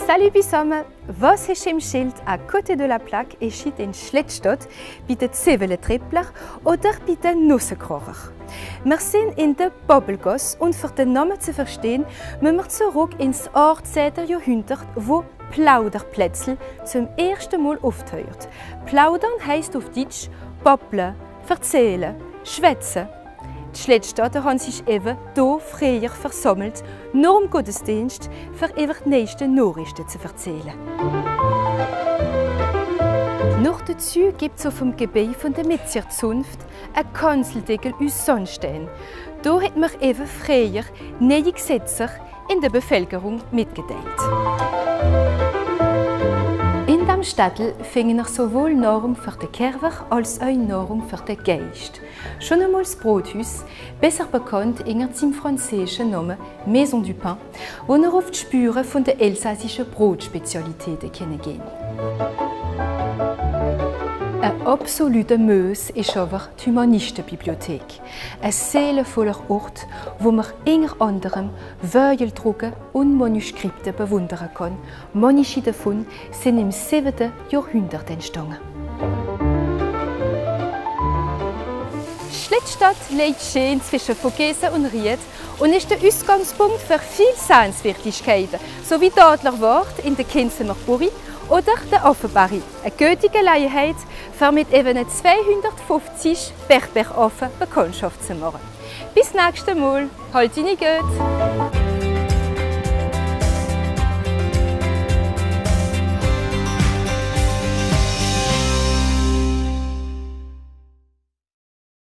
Salut zusammen! Was ist im Schild à côté de la plaque et steht in Schlettstadt bei den Zwiebeltrippler oder bei den Nussenkrocher? Wir sind in der Bobbelgasse und für den Namen zu verstehen, müssen wir zurück ins 18. Jahrhundert, wo Plauderplätzl zum ersten Mal auftaucht. Plaudern heisst auf Deutsch babbeln, erzählen, schwätzen. Die Schlettstadter haben sich eben hier früher versammelt, nur im Gottesdienst, für über die nächsten Nachrichten zu erzählen. Noch dazu gibt es auf dem Gebiet von der Metzgerzunft einen Kanzeldeckel aus Sandstein. Hier hat man eben früher neue Gesetze in der Bevölkerung mitgeteilt. In diesem Städtel finden wir sowohl Nahrung für den Körper als auch Nahrung für den Geist. Schon einmal das Brothaus, besser bekannt unter seinem französischen Namen Maison du Pain, wo wir auf die Spuren von der elsassischen Brotspezialitäten gehen. Ein absoluter Muss ist aber die Humanistenbibliothek. Ein seelenvoller Ort, wo man unter anderem Wörteldrucke und Manuskripte bewundern kann. Manche davon sind im 7. Jahrhundert entstanden. Schlettstadt liegt schön zwischen Vogesen und Ried und ist der Ausgangspunkt für viele Sehenswürdigkeiten, sowie die Adlerwart in der Kinsener Burg oder der Affenbarry, eine gute Gelegenheit, für mit eben 250 Bergberaffen Bekanntschaft zu machen. Bis nächstes Mal, halt dich gut!